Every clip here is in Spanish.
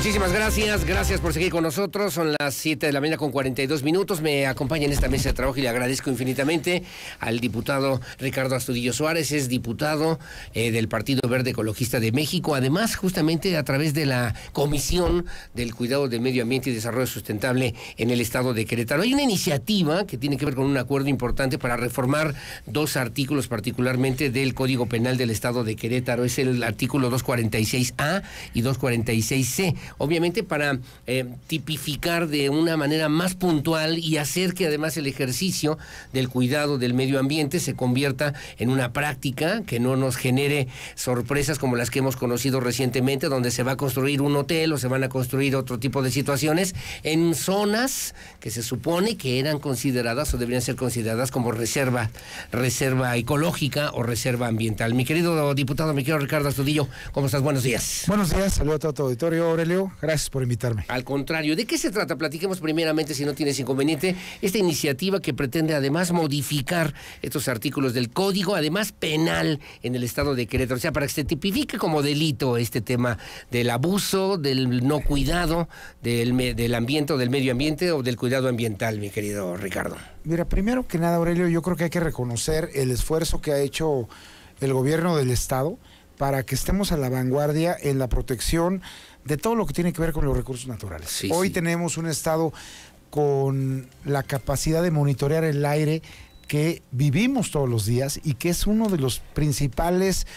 Muchísimas gracias por seguir con nosotros. Son las 7 de la mañana con 42 minutos. Me acompaña en esta mesa de trabajo y le agradezco infinitamente al diputado Ricardo Astudillo Suárez. Es diputado del Partido Verde Ecologista de México. Además, justamente a través de la Comisión del Cuidado del Medio Ambiente y Desarrollo Sustentable en el estado de Querétaro. Hay una iniciativa que tiene que ver con un acuerdo importante para reformar dos artículos particularmente del Código Penal del estado de Querétaro. Es el artículo 246A y 246C. Obviamente para tipificar de una manera más puntual y hacer que además el ejercicio del cuidado del medio ambiente se convierta en una práctica que no nos genere sorpresas como las que hemos conocido recientemente, donde se va a construir un hotel o se van a construir otro tipo de situaciones en zonas que se supone que eran consideradas o deberían ser consideradas como reserva ecológica o reserva ambiental. Mi querido diputado, mi querido Ricardo Astudillo, ¿cómo estás? Buenos días. Buenos días, saludos a todo tu auditorio, Aurelio, gracias por invitarme. Al contrario, ¿de qué se trata? Platiquemos primeramente, si no tienes inconveniente, esta iniciativa que pretende además modificar estos artículos del Código, además penal en el estado de Querétaro, o sea, para que se tipifique como delito este tema del abuso, del no cuidado, del ambiente o del medio ambiente o del cuidado ambiental, mi querido Ricardo. Mira, primero que nada, Aurelio, yo creo que hay que reconocer el esfuerzo que ha hecho el gobierno del estado para que estemos a la vanguardia en la protección de todo lo que tiene que ver con los recursos naturales. Sí, Hoy sí. tenemos un estado con la capacidad de monitorear el aire que vivimos todos los días y que es uno de los principales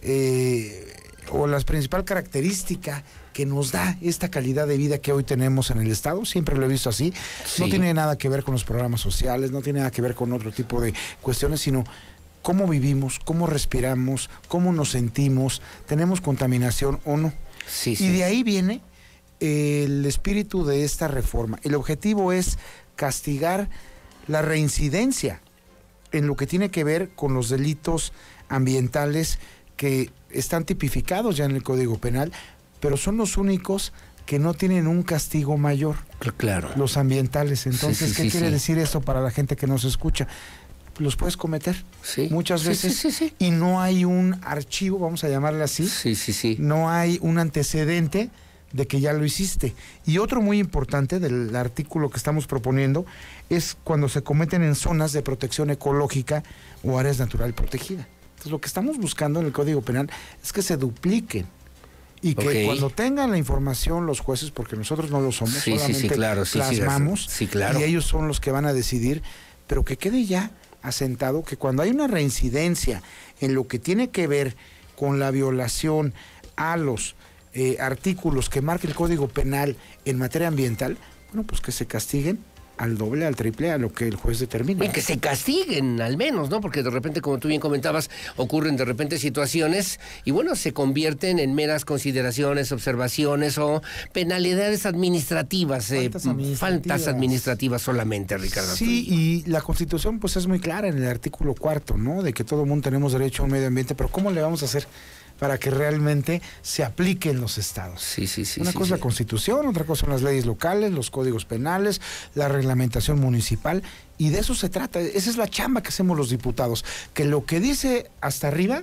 o la principal característica que nos da esta calidad de vida que hoy tenemos en el estado. Siempre lo he visto así. Sí. No tiene nada que ver con los programas sociales, no tiene nada que ver con otro tipo de cuestiones, sino cómo vivimos, cómo respiramos, cómo nos sentimos, tenemos contaminación o no. Sí, Y sí. de ahí viene el espíritu de esta reforma. El objetivo es castigar la reincidencia en lo que tiene que ver con los delitos ambientales que están tipificados ya en el Código Penal, pero son los únicos que no tienen un castigo mayor. Claro. Los ambientales. Entonces, Sí, ¿qué sí, quiere sí. decir eso para la gente que nos escucha? Los puedes cometer Sí. muchas Sí, veces sí. y no hay un archivo, vamos a llamarle así, Sí. no hay un antecedente de que ya lo hiciste. Y otro muy importante del artículo que estamos proponiendo es cuando se cometen en zonas de protección ecológica o áreas natural protegidas. Entonces lo que estamos buscando en el Código Penal es que se dupliquen y que cuando tengan la información los jueces, porque nosotros no lo somos, solamente claro, plasmamos sí, claro. y ellos son los que van a decidir, pero que quede ya asentado que cuando hay una reincidencia en lo que tiene que ver con la violación a los artículos que marca el Código Penal en materia ambiental, bueno, pues que se castiguen al doble, al triple, a lo que el juez determine. Y que se castiguen al menos, ¿no? Porque de repente, como tú bien comentabas, ocurren de repente situaciones y bueno, se convierten en meras consideraciones, observaciones o penalidades administrativas, faltas administrativas solamente, Ricardo. Sí, y la Constitución pues es muy clara en el artículo 4, ¿no? De que todo mundo tenemos derecho a un medio ambiente, pero ¿cómo le vamos a hacer para que realmente se aplique en los estados? Sí. Una cosa es la Constitución, otra cosa son las leyes locales, los códigos penales, la reglamentación municipal, y de eso se trata. Esa es la chamba que hacemos los diputados, que lo que dice hasta arriba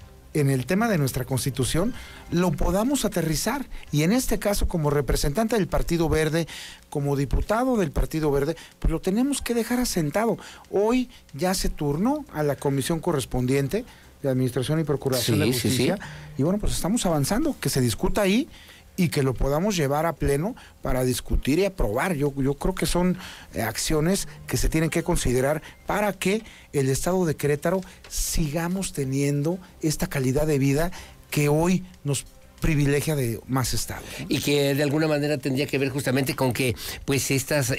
en el tema de nuestra Constitución lo podamos aterrizar, y en este caso como representante del Partido Verde, como diputado del Partido Verde, pues lo tenemos que dejar asentado. Hoy ya se turnó a la comisión correspondiente de Administración y Procuración de Justicia, y bueno, pues estamos avanzando, que se discuta ahí y que lo podamos llevar a pleno para discutir y aprobar. Yo creo que son acciones que se tienen que considerar para que el estado de Querétaro sigamos teniendo esta calidad de vida que hoy nos privilegia de más estado, ¿no? Y que de alguna manera tendría que ver justamente con que pues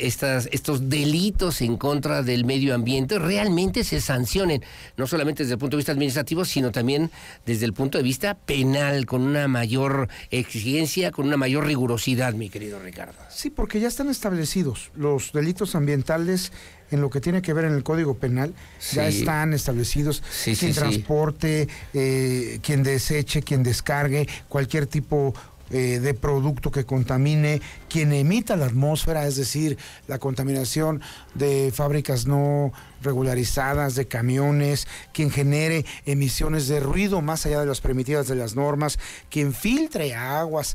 estos delitos en contra del medio ambiente realmente se sancionen, no solamente desde el punto de vista administrativo, sino también desde el punto de vista penal, con una mayor exigencia, con una mayor rigurosidad, mi querido Ricardo. Sí, porque ya están establecidos los delitos ambientales en lo que tiene que ver en el Código Penal, ya están establecidos quien transporte, quien deseche, quien descargue, cualquier tipo de producto que contamine, quien emita la atmósfera, es decir, la contaminación de fábricas no regularizadas, de camiones, quien genere emisiones de ruido más allá de las permitidas de las normas, quien filtre aguas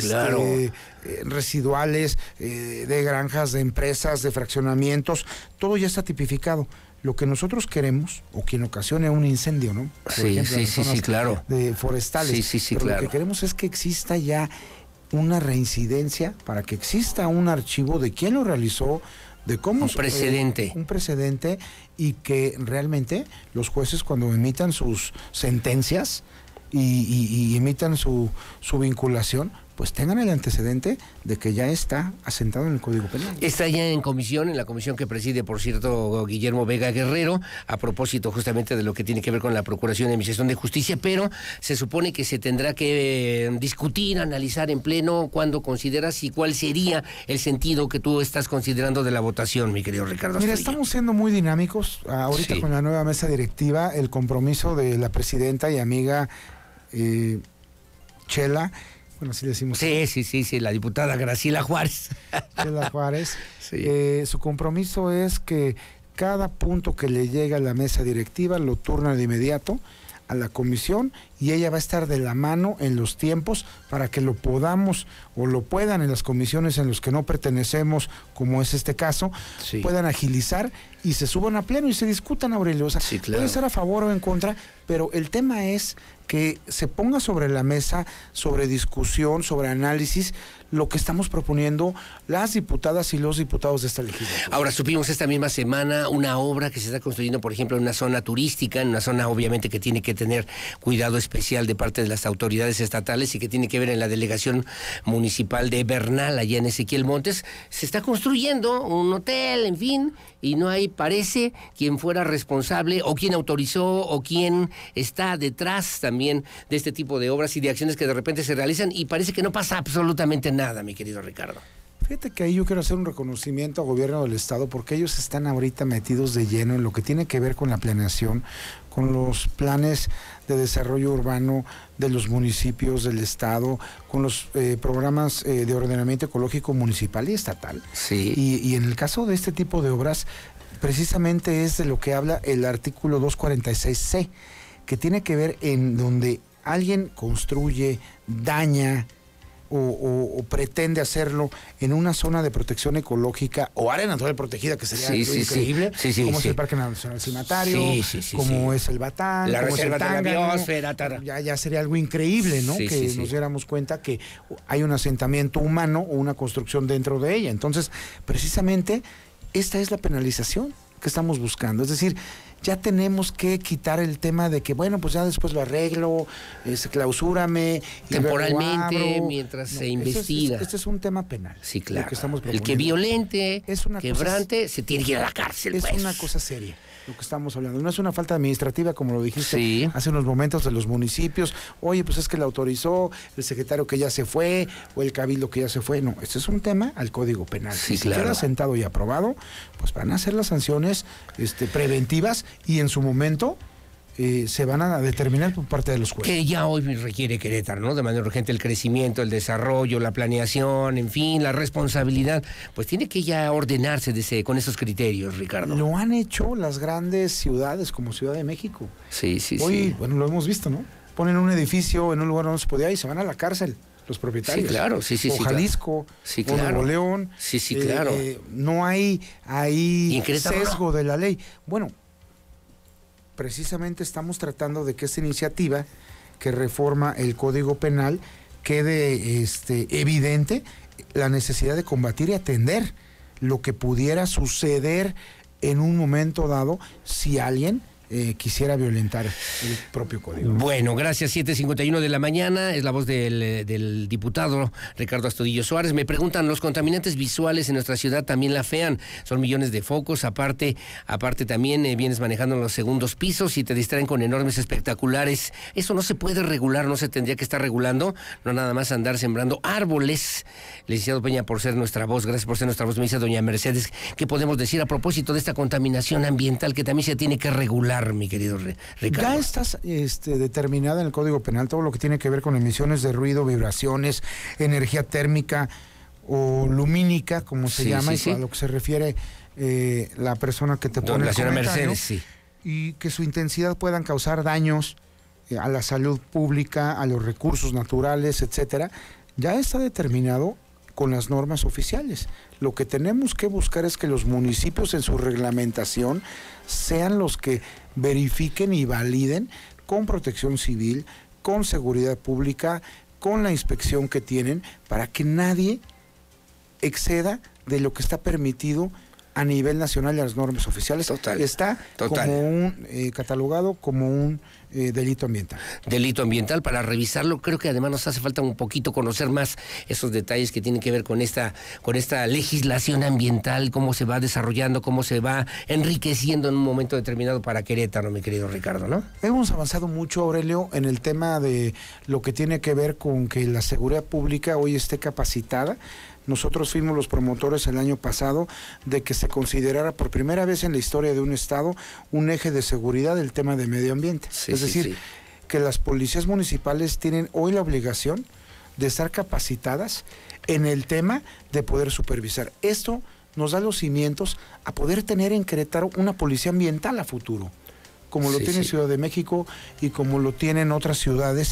residuales de granjas, de empresas, de fraccionamientos, todo ya está tipificado. Lo que nosotros queremos, o quien ocasione un incendio, ¿no? Por ejemplo, sí, claro. De forestales. Pero claro. Lo que queremos es que exista ya una reincidencia para que exista un archivo de quién lo realizó, de cómo... Un precedente. Un precedente, y que realmente los jueces, cuando emitan sus sentencias y emitan su vinculación, pues tengan el antecedente de que ya está asentado en el Código Penal. Está ya en comisión, en la comisión que preside, por cierto, Guillermo Vega Guerrero, a propósito justamente de lo que tiene que ver con la Procuración de Administración de Justicia, pero se supone que se tendrá que discutir, analizar en pleno cuándo consideras y cuál sería el sentido que tú estás considerando de la votación, mi querido Ricardo Mira, Astudillo. estamos siendo muy dinámicos ahorita con la nueva mesa directiva, el compromiso de la presidenta y amiga Chela. Bueno, así decimos. Sí, la diputada Graciela Juárez. Chela Juárez. Sí. Su compromiso es que cada punto que le llega a la mesa directiva lo turna de inmediato a la comisión, y ella va a estar de la mano en los tiempos para que lo podamos o lo puedan en las comisiones en los que no pertenecemos, como es este caso, puedan agilizar y se suban a pleno y se discutan, Aurelio. O sea, puede estar a favor o en contra, pero el tema es que se ponga sobre la mesa, sobre discusión, sobre análisis, lo que estamos proponiendo las diputadas y los diputados de esta legislatura. Ahora, supimos esta misma semana una obra que se está construyendo, por ejemplo, en una zona turística, en una zona obviamente que tiene que tener cuidado especial de parte de las autoridades estatales y que tiene que ver en la delegación municipal de Bernal, allá en Ezequiel Montes. Se está construyendo un hotel, en fin, y no hay, parece, quien fuera responsable o quien autorizó o quien está detrás también de este tipo de obras y de acciones que de repente se realizan, y parece que no pasa absolutamente nada, mi querido Ricardo. Fíjate que ahí yo quiero hacer un reconocimiento al gobierno del estado, porque ellos están ahorita metidos de lleno en lo que tiene que ver con la planeación, con los planes de desarrollo urbano de los municipios del estado, con los programas de ordenamiento ecológico municipal y estatal. Sí. Y en el caso de este tipo de obras, precisamente es de lo que habla el artículo 246C, que tiene que ver en donde alguien construye, daña o pretende hacerlo en una zona de protección ecológica o área natural protegida, que sería increíble, como es el Parque Nacional Cimatario, como es el Batán, la como reserva es el de Tángano, la biosfera, ya sería algo increíble, ¿no? Que nos diéramos cuenta que hay un asentamiento humano o una construcción dentro de ella. Entonces, precisamente, esta es la penalización que estamos buscando. Es decir, ya tenemos que quitar el tema de que, bueno, pues ya después lo arreglo, clausúrame. Temporalmente, mientras se investiga. Este es un tema penal. Sí, claro. Que estamos el que violente, quebrante, se tiene que ir a la cárcel. Es una cosa seria lo que estamos hablando. No es una falta administrativa, como lo dijiste hace unos momentos, de los municipios. Oye, pues es que la autorizó el secretario que ya se fue, o el cabildo que ya se fue. No, este es un tema al Código Penal. Sí, si queda sentado y aprobado, pues van a ser las sanciones preventivas, y en su momento se van a determinar por parte de los jueces. Que ya hoy requiere Querétaro, ¿no? De manera urgente el crecimiento, el desarrollo, la planeación, en fin, la responsabilidad, pues tiene que ya ordenarse con esos criterios, Ricardo. Lo han hecho las grandes ciudades, como Ciudad de México. Hoy, bueno, lo hemos visto, ¿no? Ponen un edificio en un lugar donde no se podía y se van a la cárcel los propietarios. Sí, claro, o Jalisco, o Nuevo León. Claro. No hay ahí sesgo de la ley. Bueno, precisamente estamos tratando de que esta iniciativa que reforma el Código Penal quede evidente la necesidad de combatir y atender lo que pudiera suceder en un momento dado si alguien quisiera violentar el propio código. Bueno, gracias. 7:51 de la mañana, es la voz del diputado Ricardo Astudillo Suárez. Me preguntan, ¿los contaminantes visuales en nuestra ciudad también la afean? Son millones de focos, aparte también vienes manejando en los segundos pisos y te distraen con enormes espectaculares. Eso no se puede regular, no se tendría que estar regulando, no nada más andar sembrando árboles. Licenciado Peña, por ser nuestra voz, gracias por ser nuestra voz. Me dice doña Mercedes, ¿qué podemos decir a propósito de esta contaminación ambiental que también se tiene que regular? regular, mi querido Ricardo. Ya está determinada en el Código Penal todo lo que tiene que ver con emisiones de ruido, vibraciones, energía térmica o lumínica, como se llama, y a lo que se refiere la persona que te pone la el señora comentario, Mercedes, sí. Y que su intensidad puedan causar daños a la salud pública, a los recursos naturales, etcétera. Ya está determinado con las normas oficiales. Lo que tenemos que buscar es que los municipios en su reglamentación sean los que verifiquen y validen con protección civil, con seguridad pública, con la inspección que tienen, para que nadie exceda de lo que está permitido a nivel nacional de las normas oficiales. Total. Está como catalogado como un delito ambiental. Delito ambiental, para revisarlo, creo que además nos hace falta un poquito conocer más esos detalles que tienen que ver con esta legislación ambiental, cómo se va desarrollando, cómo se va enriqueciendo en un momento determinado para Querétaro, mi querido Ricardo, ¿no? Hemos avanzado mucho, Aurelio, en el tema de lo que tiene que ver con que la seguridad pública hoy esté capacitada. Nosotros fuimos los promotores el año pasado de que se considerara por primera vez en la historia de un estado un eje de seguridad el tema de medio ambiente. Sí, es decir, que las policías municipales tienen hoy la obligación de estar capacitadas en el tema de poder supervisar. Esto nos da los cimientos a poder tener en Querétaro una policía ambiental a futuro, como lo tiene Ciudad de México y como lo tienen otras ciudades,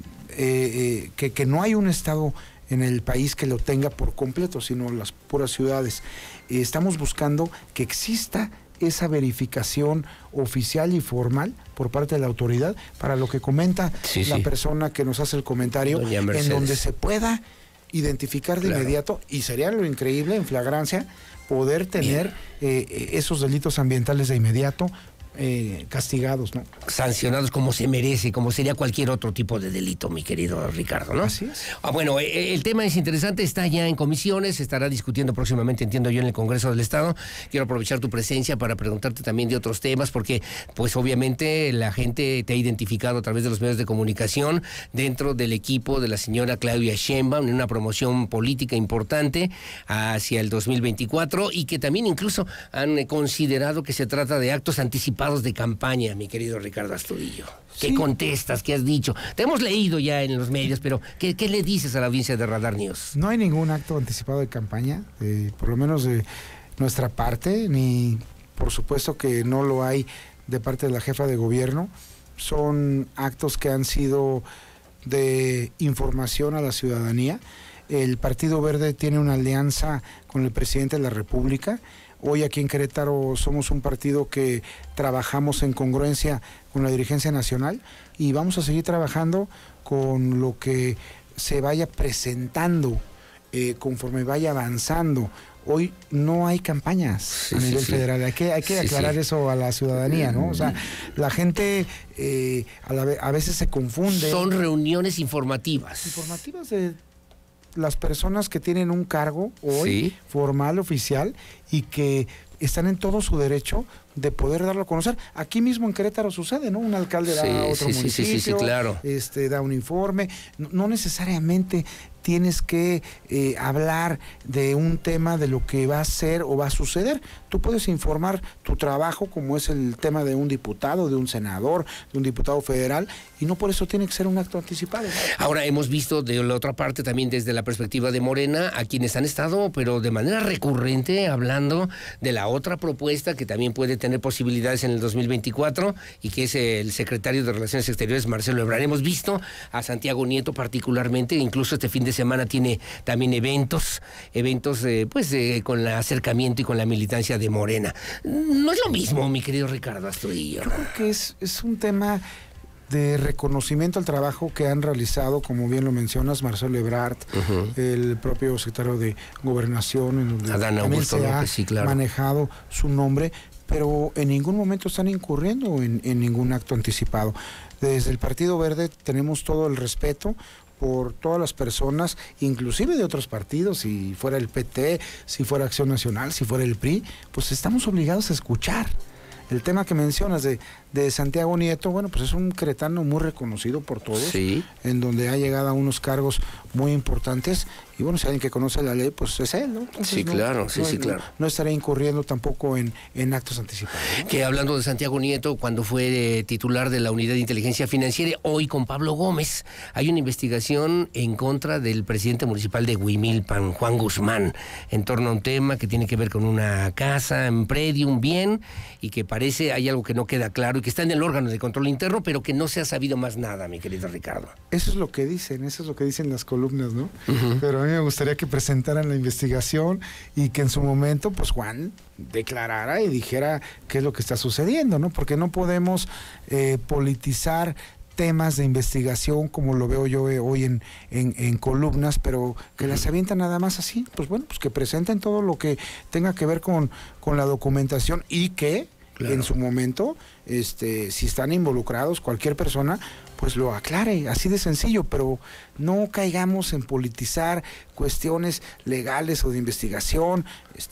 que no hay un estado en el país que lo tenga por completo, sino las puras ciudades. Estamos buscando que exista esa verificación oficial y formal por parte de la autoridad para lo que comenta la persona que nos hace el comentario, en donde se pueda identificar de inmediato, y sería lo increíble en flagrancia poder tener esos delitos ambientales de inmediato castigados, ¿no? Sancionados como se merece, como sería cualquier otro tipo de delito, mi querido Ricardo, ¿no? Así es. Bueno, el tema es interesante, está ya en comisiones, se estará discutiendo próximamente, entiendo yo, en el Congreso del Estado. Quiero aprovechar tu presencia para preguntarte también de otros temas, porque pues obviamente la gente te ha identificado a través de los medios de comunicación dentro del equipo de la señora Claudia Sheinbaum en una promoción política importante hacia el 2024, y que también incluso han considerado que se trata de actos anticipados de campaña, mi querido Ricardo Astudillo. ¿Qué contestas? ¿Qué has dicho? Te hemos leído ya en los medios, pero ¿qué le dices a la audiencia de Radar News? No hay ningún acto anticipado de campaña, por lo menos de nuestra parte, ni por supuesto que no lo hay de parte de la jefa de gobierno. Son actos que han sido de información a la ciudadanía. El Partido Verde tiene una alianza con el presidente de la República. Hoy aquí en Querétaro somos un partido que trabajamos en congruencia con la dirigencia nacional, y vamos a seguir trabajando con lo que se vaya presentando conforme vaya avanzando. Hoy no hay campañas a nivel federal, hay que aclarar eso a la ciudadanía, ¿no? O sea, la gente a veces se confunde. Son reuniones informativas. Informativas de las personas que tienen un cargo hoy formal, oficial, y que están en todo su derecho de poder darlo a conocer. Aquí mismo en Querétaro sucede, ¿no? Un alcalde da a otro municipio, claro. Da un informe. No necesariamente tienes que hablar de un tema de lo que va a ser o va a suceder. Tú puedes informar tu trabajo, como es el tema de un diputado, de un senador, de un diputado federal, y no por eso tiene que ser un acto anticipado, ¿no? Ahora, hemos visto de la otra parte también desde la perspectiva de Morena a quienes han estado, pero de manera recurrente, hablando de la otra propuesta que también puede tener posibilidades en el 2024, y que es el secretario de Relaciones Exteriores, Marcelo Ebrard. Hemos visto a Santiago Nieto particularmente, incluso este fin de semana tiene también eventos con el acercamiento y con la militancia de Morena. No es lo mismo, mi querido Ricardo Astudillo. Yo creo que es un tema de reconocimiento al trabajo que han realizado, como bien lo mencionas, Marcelo Ebrard, el propio secretario de Gobernación, en donde Adán también Augusto se López, ha manejado su nombre, pero en ningún momento están incurriendo en ningún acto anticipado. Desde el Partido Verde tenemos todo el respeto por todas las personas, inclusive de otros partidos, si fuera el PT, si fuera Acción Nacional, si fuera el PRI, pues estamos obligados a escuchar. El tema que mencionas de Santiago Nieto, bueno, pues es un queretano muy reconocido por todos, en donde ha llegado a unos cargos muy importantes. Y bueno, si alguien que conoce la ley, pues es él, ¿no? Entonces, sí, claro, claro. No estaré incurriendo tampoco en actos anticipados, ¿no? Que hablando de Santiago Nieto, cuando fue titular de la Unidad de Inteligencia Financiera, hoy con Pablo Gómez, hay una investigación en contra del presidente municipal de Huimilpan, Juan Guzmán, en torno a un tema que tiene que ver con una casa, un predio, un bien, y que parece hay algo que no queda claro y que está en el órgano de control interno, pero que no se ha sabido más nada, mi querido Ricardo. Eso es lo que dicen las columnas, ¿no? Pero a mí me gustaría que presentaran la investigación y que en su momento, pues Juan declarara y dijera qué es lo que está sucediendo, ¿no? Porque no podemos politizar temas de investigación como lo veo yo hoy en columnas, pero que las avientan nada más así. Pues bueno, pues que presenten todo lo que tenga que ver con la documentación y que en su momento, si están involucrados cualquier persona, pues lo aclare, así de sencillo, pero no caigamos en politizar cuestiones legales o de investigación,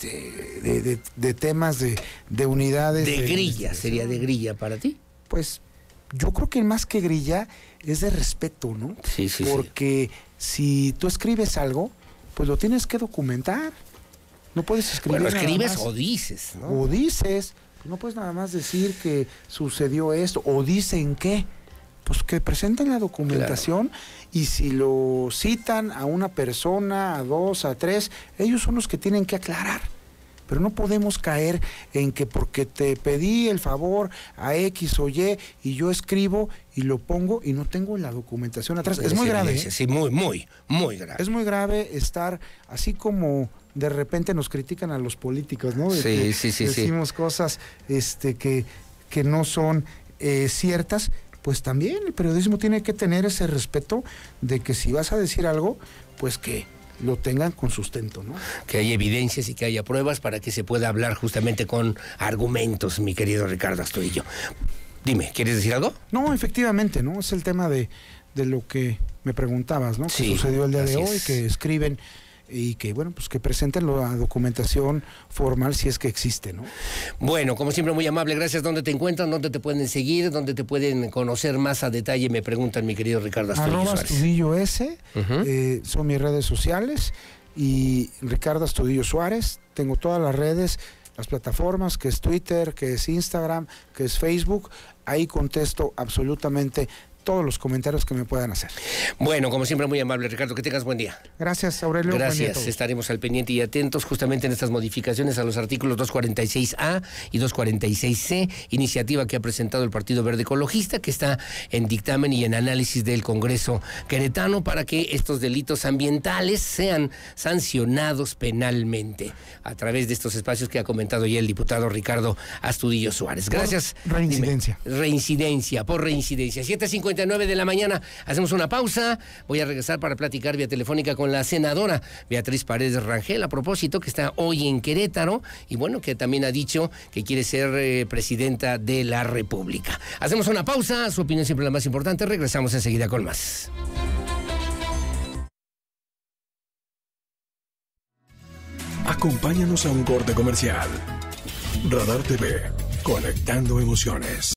de temas de unidades. ¿De grilla? ¿Sería de grilla para ti? Pues yo creo que más que grilla es de respeto, ¿no? Sí. Porque si tú escribes algo, pues lo tienes que documentar. No puedes escribir. Bueno, escribes o dices, ¿no? O dices. No puedes nada más decir que sucedió esto o dicen qué. Pues que presenten la documentación, claro. Y si lo citan a una persona, a dos, a tres, ellos son los que tienen que aclarar. Pero no podemos caer en que porque te pedí el favor a X o Y y yo escribo y lo pongo y no tengo la documentación atrás. Es muy grave. Sí, muy grave. Es muy grave estar así como de repente nos critican a los políticos, ¿no? Sí. Decimos cosas que no son ciertas. Pues también el periodismo tiene que tener ese respeto de que si vas a decir algo, pues que lo tengan con sustento, ¿no? Que haya evidencias y que haya pruebas para que se pueda hablar justamente con argumentos, mi querido Ricardo Astudillo. Dime, ¿quieres decir algo? No, efectivamente, ¿no? Es el tema de lo que me preguntabas, ¿no? Sí, que sucedió el día de hoy, que escriben y que, bueno, pues que presenten la documentación formal si es que existe, ¿no? Bueno, como siempre, muy amable, gracias. ¿Dónde te encuentran? ¿Dónde te pueden seguir? ¿Dónde te pueden conocer más a detalle? Me preguntan, mi querido Ricardo Astudillo Suárez. Astudillo S, son mis redes sociales, y Ricardo Astudillo Suárez, tengo todas las redes, las plataformas, que es Twitter, que es Instagram, que es Facebook, ahí contesto absolutamente todos los comentarios que me puedan hacer. Bueno, como siempre, muy amable, Ricardo, que tengas buen día. Gracias, Aurelio. Gracias, estaremos al pendiente y atentos justamente en estas modificaciones a los artículos 246A y 246C, iniciativa que ha presentado el Partido Verde Ecologista, que está en dictamen y en análisis del Congreso queretano para que estos delitos ambientales sean sancionados penalmente a través de estos espacios que ha comentado ya el diputado Ricardo Astudillo Suárez. Gracias. Por reincidencia. Por reincidencia. 7:59 de la mañana. Hacemos una pausa. Voy a regresar para platicar vía telefónica con la senadora Beatriz Paredes Rangel, a propósito, que está hoy en Querétaro y bueno, que también ha dicho que quiere ser presidenta de la República. Hacemos una pausa. Su opinión siempre la más importante. Regresamos enseguida con más. Acompáñanos a un corte comercial. Radar TV, conectando emociones.